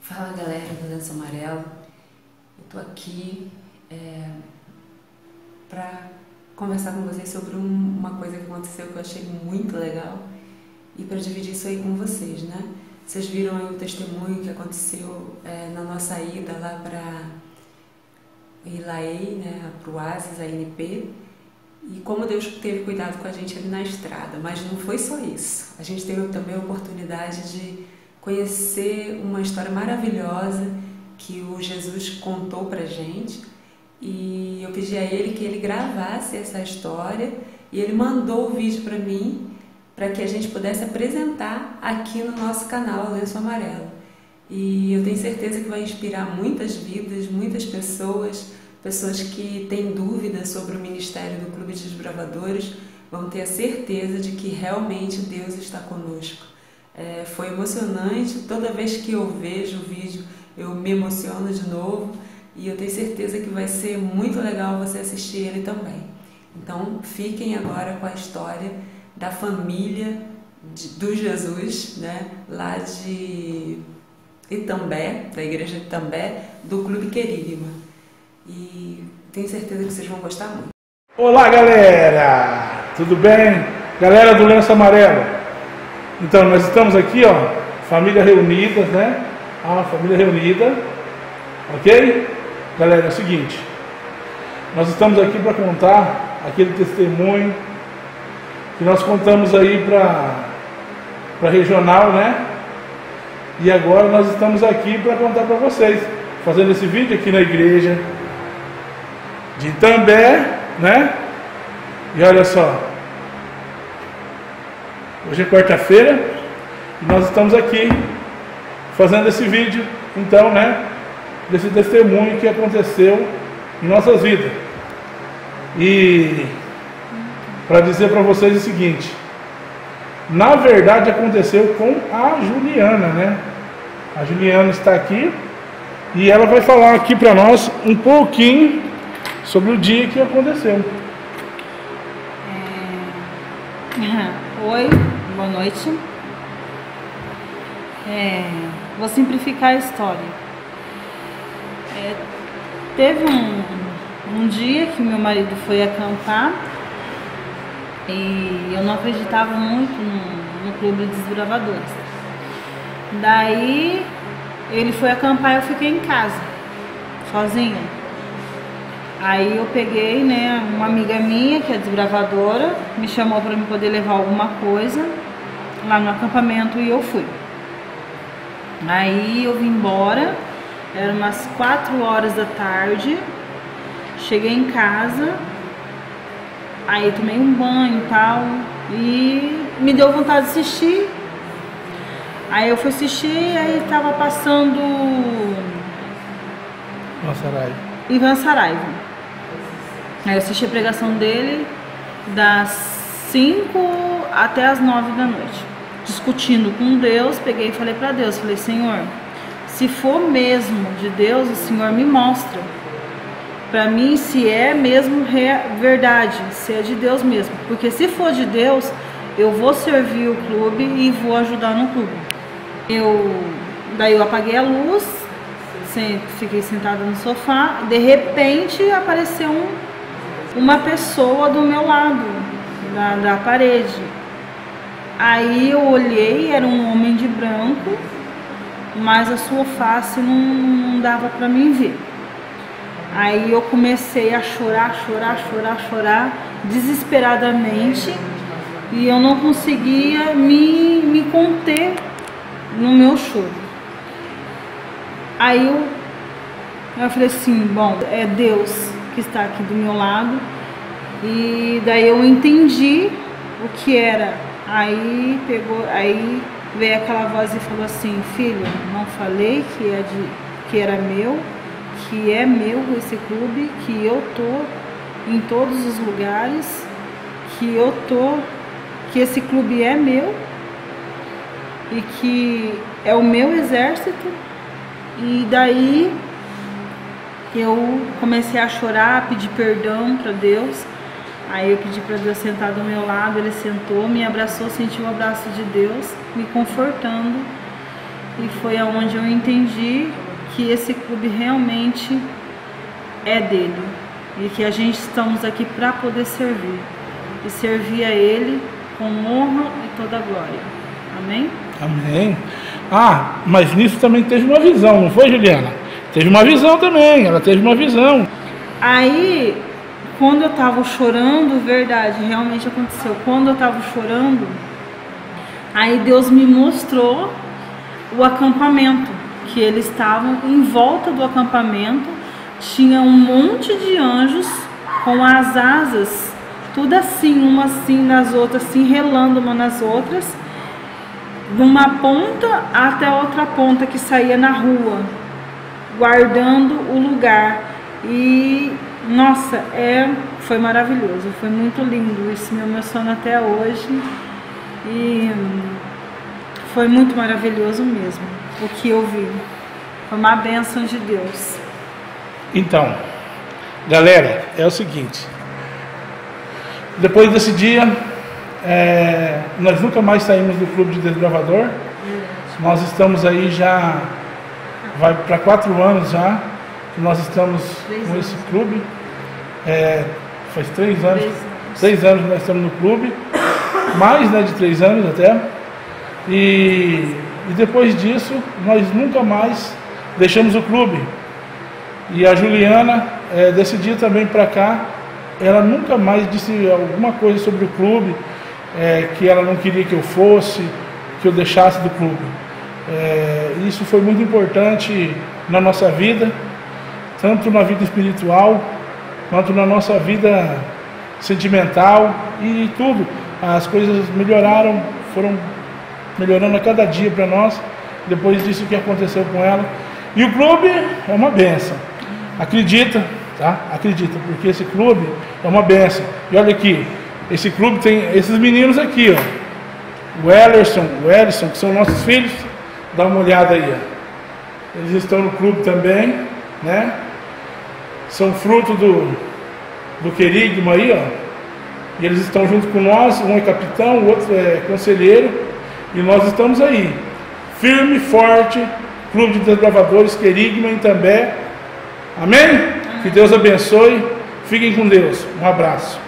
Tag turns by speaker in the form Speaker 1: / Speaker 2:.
Speaker 1: Fala galera do Lenço Amarelo, eu tô aqui para conversar com vocês sobre uma coisa que aconteceu que eu achei muito legal e para dividir isso aí com vocês, né? Vocês viram aí o testemunho que aconteceu na nossa ida lá para Ilaei, né, para o Oasis, a ANP, e como Deus teve cuidado com a gente ali na estrada, mas não foi só isso. A gente teve também a oportunidade de conhecer uma história maravilhosa que o Jesus contou pra gente, e eu pedi a ele que ele gravasse essa história e ele mandou o vídeo para mim para que a gente pudesse apresentar aqui no nosso canal Lenço Amarelo. E eu tenho certeza que vai inspirar muitas vidas, muitas pessoas que têm dúvidas sobre o ministério do Clube de Desbravadores vão ter a certeza de que realmente Deus está conosco. Foi emocionante, toda vez que eu vejo o vídeo eu me emociono de novo e eu tenho certeza que vai ser muito legal você assistir ele também. Então fiquem agora com a história da família do Jesus, né, lá de Itambé, da igreja de Itambé, do Clube Querigma. E tenho certeza que vocês vão gostar muito.
Speaker 2: Olá galera, tudo bem? Galera do Lenço Amarelo. Então, nós estamos aqui, ó, família reunida, né? Família reunida, ok? Galera, é o seguinte, nós estamos aqui para contar aquele testemunho que nós contamos aí para regional, né? E agora nós estamos aqui para contar para vocês, fazendo esse vídeo aqui na igreja de Itambé, né? E olha só, hoje é quarta-feira e nós estamos aqui fazendo esse vídeo, então, né, desse testemunho que aconteceu em nossas vidas. E para dizer para vocês o seguinte, na verdade aconteceu com a Juliana, né? A Juliana está aqui e ela vai falar aqui para nós um pouquinho sobre o dia que aconteceu.
Speaker 3: Oi, boa noite. Vou simplificar a história. Teve um dia que meu marido foi acampar e eu não acreditava muito no Clube de Desbravadores. Daí ele foi acampar e eu fiquei em casa, sozinha. Aí eu peguei, né, uma amiga minha que é desbravadora, me chamou para me poder levar alguma coisa lá no acampamento e eu fui. Aí eu vim embora, eram umas 4 horas da tarde, cheguei em casa, aí tomei um banho e tal, e me deu vontade de assistir. Aí eu fui assistir, aí tava passando Ivan Saraiva. Aí eu assisti a pregação dele das 5 até as 9 da noite, discutindo com Deus. Peguei e falei para Deus, falei: Senhor, se for mesmo de Deus, o Senhor me mostra para mim se é mesmo verdade, se é de Deus mesmo, porque se for de Deus, eu vou servir o clube e vou ajudar no clube. Daí eu apaguei a luz, fiquei sentada no sofá, de repente apareceu uma pessoa do meu lado, da parede. Aí eu olhei, era um homem de branco, mas a sua face não dava para mim ver. Aí eu comecei a chorar desesperadamente, e eu não conseguia me conter no meu choro. Aí eu falei assim, bom, é Deus que está aqui do meu lado. E daí eu entendi o que era. Aí veio aquela voz e falou assim: filho, não falei que era meu, que é meu esse clube, que eu tô em todos os lugares, que esse clube é meu e que é o meu exército. E daí eu comecei a chorar, pedir perdão para Deus. Aí eu pedi para Deus sentar do meu lado, ele sentou, me abraçou, senti o abraço de Deus, me confortando. e foi aonde eu entendi que esse clube realmente é dele e que a gente estamos aqui para poder servir e servir a ele com honra e toda a glória. Amém?
Speaker 2: Amém. Ah, mas nisso também teve uma visão, não foi, Juliana? Teve uma visão também, ela teve uma visão.
Speaker 3: Aí, quando eu estava chorando, verdade, realmente aconteceu. Quando eu estava chorando, aí Deus me mostrou o acampamento, que eles estavam em volta do acampamento, tinha um monte de anjos com as asas, tudo assim, uma assim nas outras, assim, relando uma nas outras, de uma ponta até a outra ponta que saía na rua, guardando o lugar. E nossa, foi maravilhoso, foi muito lindo, isso me emociona até hoje e foi muito maravilhoso mesmo o que eu vi, foi uma bênção de Deus.
Speaker 2: Então, galera, é o seguinte, depois desse dia, nós nunca mais saímos do Clube de Desbravador. Nós estamos aí já, vai para 4 anos já, que nós estamos com esse clube. Faz 3 anos. 3 anos que nós estamos no clube, mais, né, de 3 anos até. E depois disso, nós nunca mais deixamos o clube. E a Juliana decidiu também para cá. Ela nunca mais disse alguma coisa sobre o clube, que ela não queria que eu fosse, que eu deixasse do clube. Isso foi muito importante na nossa vida, tanto na vida espiritual, quanto na nossa vida sentimental e tudo. As coisas melhoraram, foram melhorando a cada dia para nós, depois disso que aconteceu com ela. E o clube é uma bênção. Acredita, tá? Acredita, porque esse clube é uma bênção. E olha aqui, esse clube tem esses meninos aqui, ó. O Ellerson, o Ellison, que são nossos filhos. Dá uma olhada aí, ó. Eles estão no clube também, né? São fruto do querigma aí, ó. E eles estão junto com nós, um é capitão, o outro é conselheiro. E nós estamos aí, firme, forte, Clube de Desbravadores, querigma em També. Amém? Que Deus abençoe. Fiquem com Deus. Um abraço.